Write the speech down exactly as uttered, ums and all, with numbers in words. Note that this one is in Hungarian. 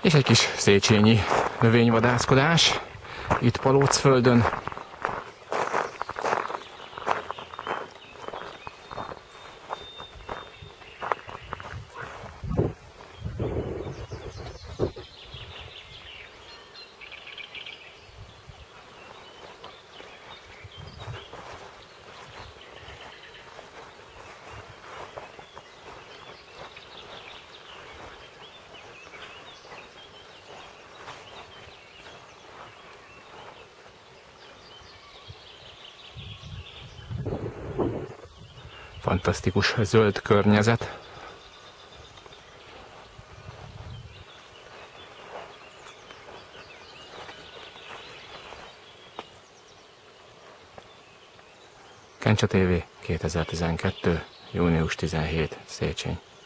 És egy kis széchenyi növényvadászkodás itt Palócföldön. Fantasztikus zöld környezet. Kencsa té vé kétezer-tizenkettő. június tizenhetedike. Széchenyi.